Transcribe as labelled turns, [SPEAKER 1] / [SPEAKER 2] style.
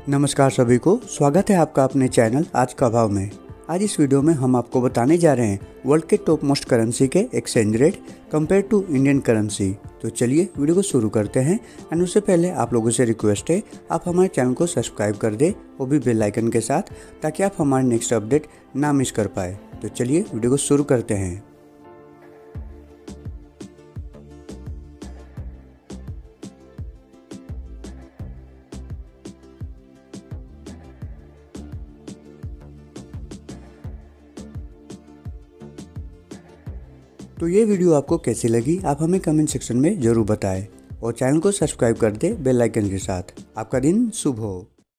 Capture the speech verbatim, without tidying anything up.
[SPEAKER 1] नमस्कार सभी को, स्वागत है आपका अपने चैनल आज का भाव में। आज इस वीडियो में हम आपको बताने जा रहे हैं वर्ल्ड के टॉप मोस्ट करेंसी के exchange rate compare to Indian currency. तो चलिए वीडियो को शुरू करते हैं। एंड उससे पहले आप लोगों से रिक्वेस्ट है, आप हमारे चैनल को सब्सक्राइब कर दें, वो भी बेल आइकन के साथ, ताकि आप हमारे नेक्स्ट अपडेट ना मिस कर पाए। तो चलिए वीडियो को शुरू करते हैं। तो ये वीडियो आपको कैसी लगी, आप हमें कमेंट सेक्शन में ज़रूर बताएं और चैनल को सब्सक्राइब कर दें बेल आइकन के साथ। आपका दिन शुभ हो।